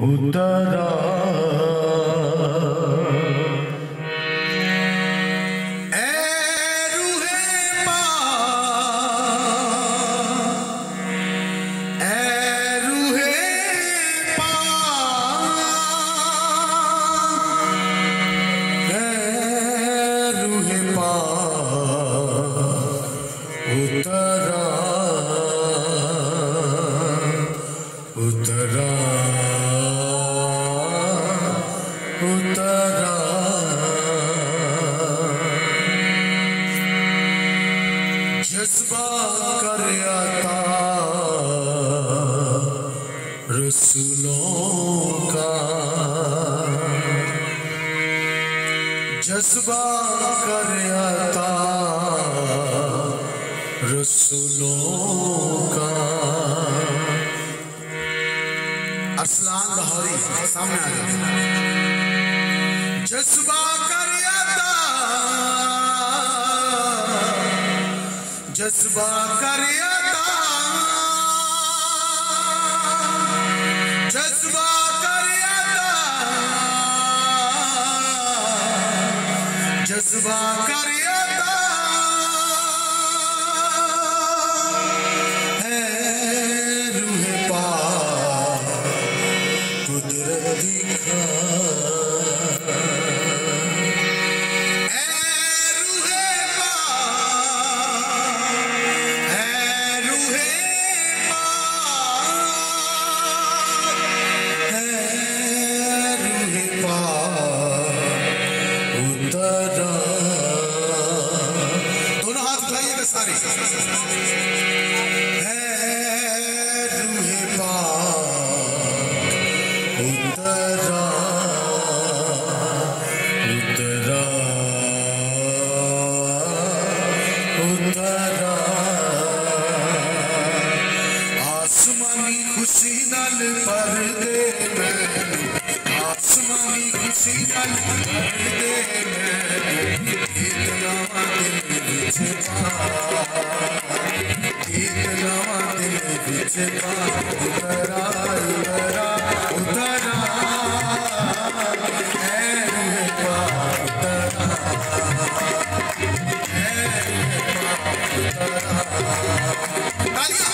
उतरा जज्बा कर आता रसूलों का, जज्बा कर आता रसूलों का। अरसलान लाहौरी सामने आ जाए। जज्बा कर आता, जज्बा कर आता, जज्बा कर आता, जज्बा कर आता है रूह पाक कुदरत दिखा। दोनों हाथ उठाइएगा सारे। रूह पाक उतरा उतरा उतरा। आसमानी खुशी नाल भर दे मैनू, आसमानी खुशी नाल भर दे मैनू। गीत गावा दिल विच गीत गावा दिल विच उतरा उतरा उतरा है रूह पाक उतरा है रूह पाक उतरा।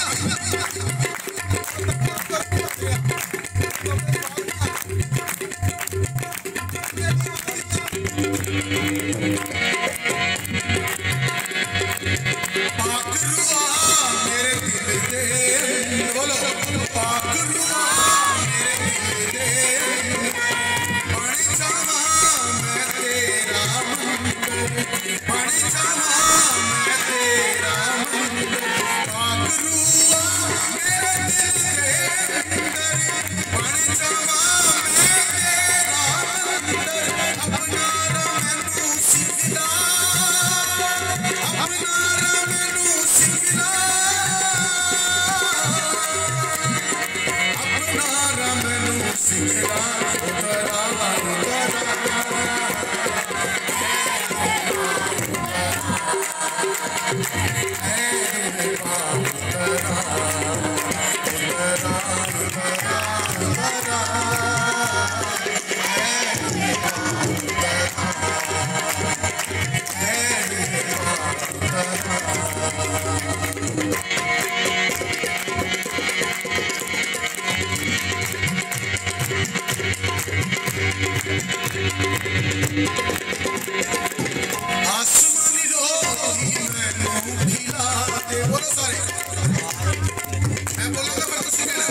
आसमानी रोटी मैनू खिला दे। बोलो सारे, मैं बोलूंगा पर तुसी कहना।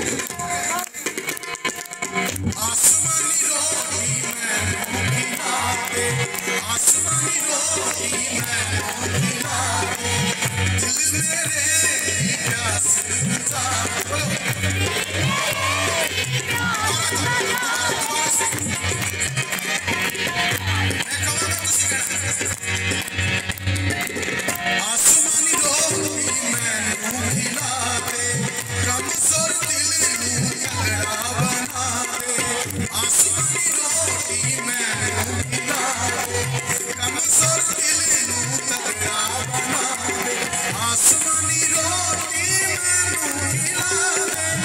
आसमानी रोटी मैनू खिला दे, आसमानी रोटी मैनू खिला दे। दिल मेरे प्यास बुझा। बोलो आसमानी रोटी मैनू खिला दे, कमजोर दिल नू तगड़ा बना दे। आसमानी रोटी मैनू खिला दे, कमजोर दिल नू तगड़ा बना दे। आसमानी रोटी मैनू खिला दे।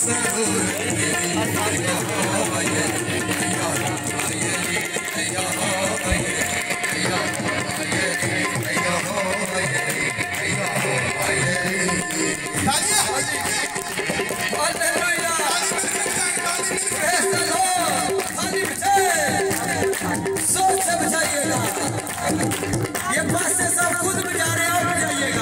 ये पास से सब खुद बजा रहे और बजाइएगा।